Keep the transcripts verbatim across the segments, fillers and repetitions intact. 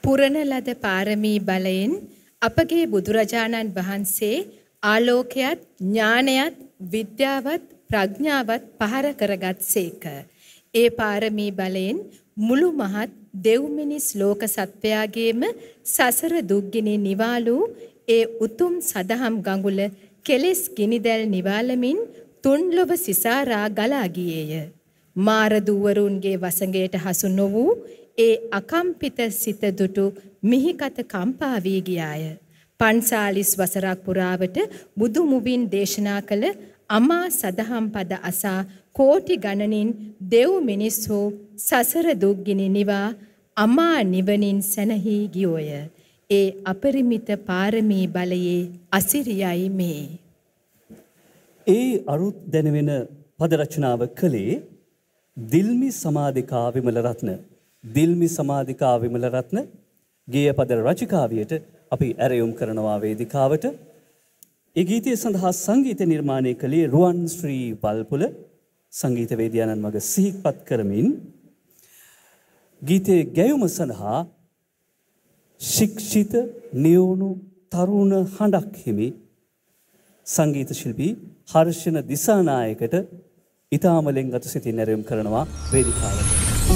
පුරණ ලද පාරමී බලයෙන් අපගේ බුදුරජාණන් වහන්සේ ආලෝකයත් ඥානයත් විද්‍යාවත් ප්‍රඥාවත් පහර කරගත් සේක. ඒ පාරමී බලයෙන් මුළු මහත් දෙව් මිනිස් ලෝක සත්වයාගේම සසර දුක්ගිනි නිවාලු ඒ උතුම් සදහම් ගඟුල කෙලෙස් ගිනිදැල් නිවාලමින් තුන්ලොව සිසාරා ගලා ගියේය. මාර දුවරුන්ගේ වසඟයට හසු නොවූ ඒ අකම්පිත සිත දුටු මිහිකත කම්පා වී ගියාය. පන්සාලිස් වසරක් පුරාවට බුදු මුවින් දේශනා කළ අමා සදහම් පද අසා කෝටි ගණනින් දෙව් මිනිස්සු සසර දුක්ගිනි නිවා අමා නිවනින් සැනහි ගියෝය. ඒ අපරිමිත පාරමී බලයේ අසිරියයි මේ. ඒ අරුත් දැනවෙන පද රචනාව කළේ දිල්මි සමාධිකා විමල රත්න. දිල්මි සමාධිකා විමල රත්න ගේය පද රචිකාවියට අපි ඇරයුම් කරනවා වේදිකාවට. ඒ ගීතය සඳහා සංගීත නිර්මාණය කළේ රුවන් ශ්‍රී වල්පුල සංගීතවේදියාණන් මග සිහිපත් කරමින් ගීතයේ ගැයුම සඳහා ශික්ෂිත නියුණු තරුණ හඬක් හිමි සංගීත ශිල්පී හර්ෂණ දිසානායකට ඉතාමලෙන් ගත සිතින් ඇරයුම් කරනවා වේදිකාවට.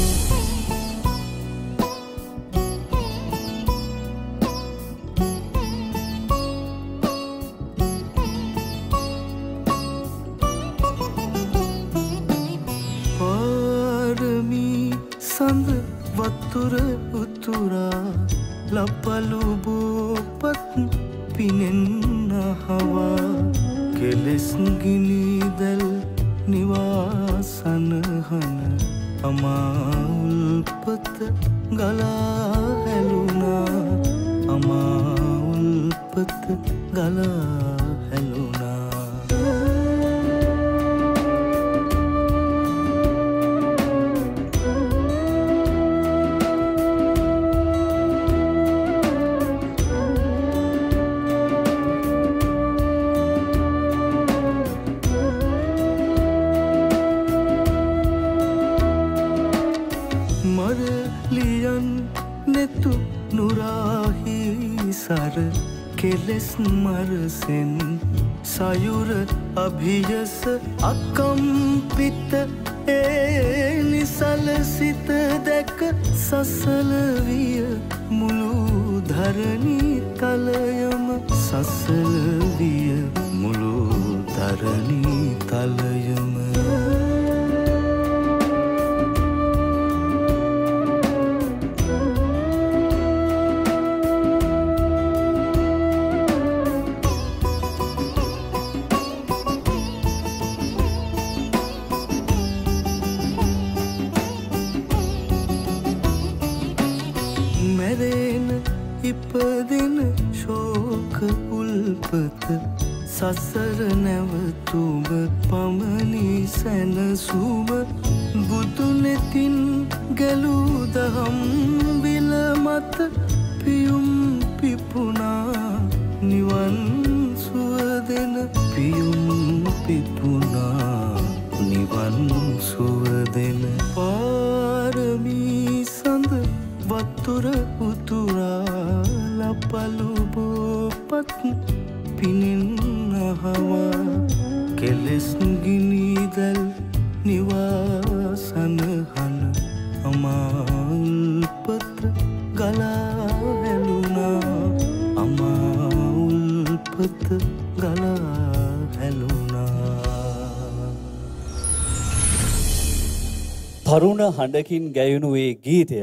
වතුර උතුරා ලපලු බෝපත් පිනෙන්නහවා කෙලෙස් ගිනිදැල් නිවාසනහන අමාඋල්පත ගලා හැලුනා අමාඋල්පත ගලා හැලුනා. සර කෙලෙස් මරසෙන් සයුර අභියස අකම්පිත ඒ නිසල සිත දැක සසල විය මුළු ධරණී තලයම සසල විය මුළු ධරණී තලයම. ඉපදෙන ශෝක උල්පත සසර නැවතුම පමණි සැනසුම බුදුනෙතින් ගැලූ දහම් විල මත පියුම් පිපුණා නිවන් සුවදෙන පියුම් පිපුණා නිවන් සුවදෙන. පාරමී සඳ වතුර උතුරා ලපලු බෝපත් පිනෙන්නහවා කෙලෙස් ගිනිදැල් නිවාසනහන අමාඋල්පත ගලා හැලුනා අමාඋල්පත ගලා හැලුනා. තරුණ හඬකින් ගැයුණු ඒ ගීතය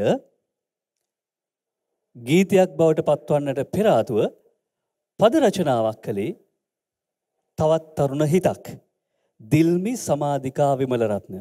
ගීතයක් බවට පත්වන්නට පෙර ආතුව පද රචනාවක් කළේ තවත් තරුණ හිතක් දිල්මි සමාධිකා විමල රත්න.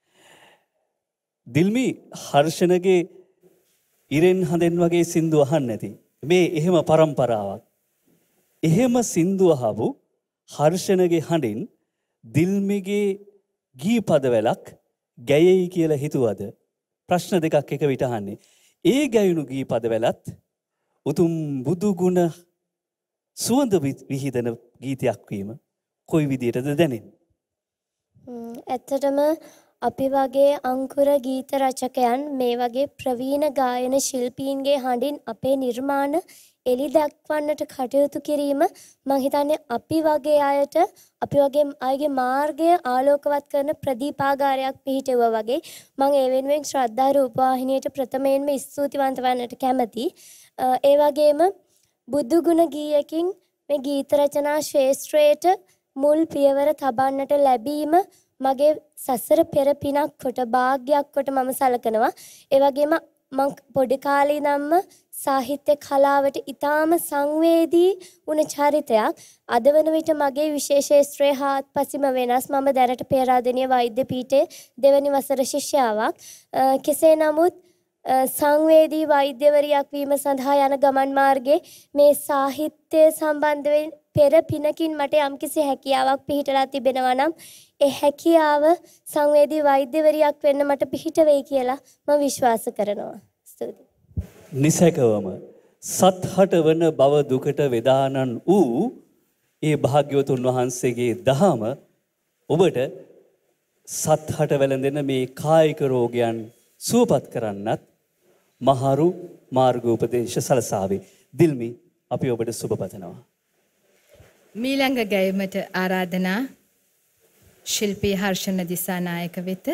දිල්මි හර්ෂණගේ ඉරෙන් හඳෙන් වගේ සින්දු අහන්න නැති මේ එහෙම පරම්පරාවක්. එහෙම සින්දු අහපු හර්ෂණගේ හඬින් දිල්මිගේ ගී පදවැලක් ගැයෙයි කියලා හිතුවද? ප්‍රශ්න දෙකක් එක විට අහන්නේ. ඒ ගැයුණු ගී පදවැලත් උතුම් බුදු ගුණ සුවඳ විහිදෙන ගීතයක් වීම කොයි විදියටද දැනෙන්නේ? ඇත්තටම අපි වගේ අංකුර ගීත රචකයන් මේ වගේ ප්‍රවීණ ගායන ශිල්පීන්ගේ හඬින් අපේ නිර්මාණ එලි දක්වන්නට කටයුතු කිරීම මම හිතන්නේ අපි වගේ අයට අපි වගේ අයගේ මාර්ගය ආලෝකවත් කරන ප්‍රදීපාගාරයක් පිහිටුවා වගේ මම ඒ වෙනුවෙන් ශ්‍රද්ධා රූපවාහිනියට ප්‍රථමයෙන්ම ස්තුතිවන්ත වන්නට කැමතියි. ඒ වගේම බුදු ගුණ ගීයකින් මේ ගීත රචනා ශාස්ත්‍රයට මුල් පියවර තබන්නට ලැබීම මගේ සසර පෙර පිනක් කොට වාග්යක් කොට මම සලකනවා. ඒ වගේම මම පොඩි කාලේ ඉඳන්ම සාහිත්‍ය කලාවට ඊටාම සංවේදී වුණ චරිතයක්. අද වන විට මගේ විශේෂ ශාස්ත්‍රයේ හාත්පසින්ම වෙනස්. මම දැනට පේරාදෙණිය වෛද්‍ය පීඨයේ දෙවැනි වසර ශිෂ්‍යාවක්. කෙසේ නමුත් සංවේදී වෛද්‍යවරියක් වීම සඳහා යන ගමන් මාර්ගයේ මේ සාහිත්‍ය සම්බන්ධයෙන් පෙර පිනකින් මට යම්කිසි හැකියාවක් පිහිටලා තිබෙනවා නම් ඒ හැකියාව සංවේදී වෛද්‍යවරියක් වෙන්න මට පිහිට වෙයි කියලා මම විශ්වාස කරනවා. ස්තුතියි. නිසකවම සත්හට වන බව දුකට වේදානන් වූ ඒ භාග්‍යවතුන් වහන්සේගේ දහම ඔබට සත්හට වැළඳෙන මේ කායික රෝගයන් සුවපත් කරන්නත් මහරු මාර්ගෝපදේශ සලසාවේ. දිල්මි අපි ඔබට සුබ පතනවා. මීළඟ ගැයීමට ආරාධනා ශිල්පී හර්ෂණ දිසානායක වෙත.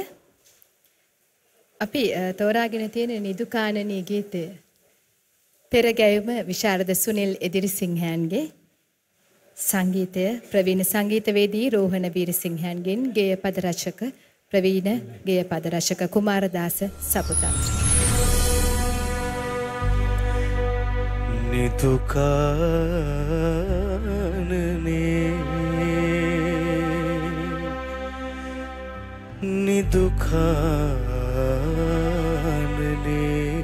අපි තෝරාගෙන තියෙන නිදුකානනී ගීතය පෙර ගැයීම විශාරද සුනිල් එදිරිසිංහයන්ගේ, සංගීතය ප්‍රවීණ සංගීතවේදී රෝහණ වීරසිංහයන්ගෙන්, ගේය පද රචක ප්‍රවීණ ගේය පද රචක කුමාරදාස සපුතත්. නිදුකානනේ නිදුකානනේ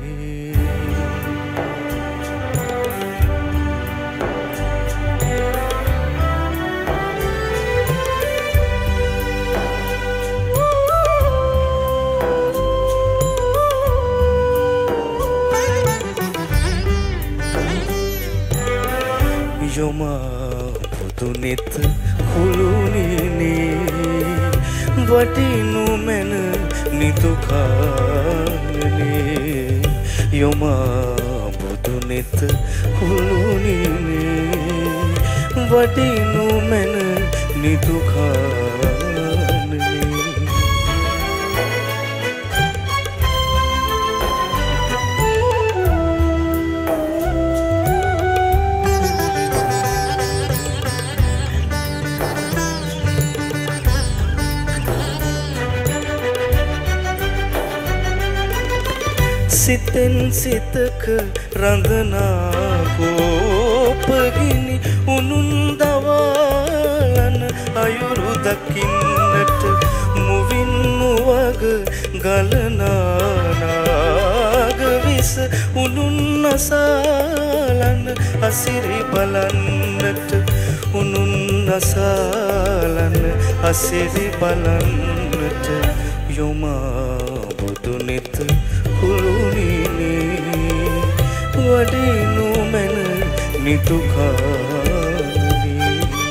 යොමා පුතුනෙත් කුළුනිනේ වටිනු මැන නිදුකානනේ යොමා පුතුනෙත් කුළුනිනේ වටිනු මැන නිදුකානනේ සිතෙන් සිතක රඳනා කෝපගිනි උනුන් දවාලන අයුරු දකින්නට මුවින් මුවග ගලනානාග විස උනුන් අසාලන අසිරි බලන්නට උනුන් අසාලන අසිරි බලන්නට යොමා බුදුනෙත කුළුනිනේ වඩිනු මැන නිදුකානනේ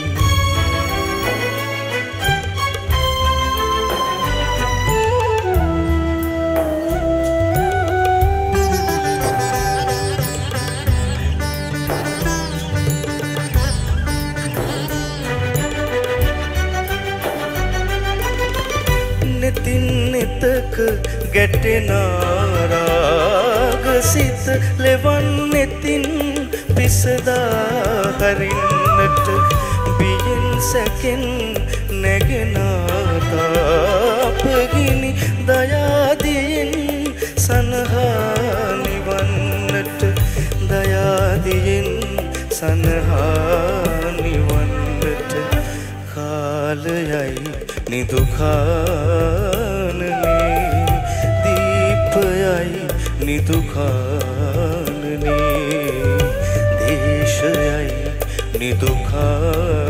නෙතින් නෙතක ගැටෙනා රාග සිත ලෙවන් නෙතින් පිසදා හරින්නට බියෙන් සැකෙන් නැගෙන තාපගිනි දයාදියෙන් සනහා නිවන්නට දයාදියෙන් සනහා නිවන්නට කාලයයි නිදුකානනේ දීපයයි නිදුකානනේ දේශයයි නිදුකානනේ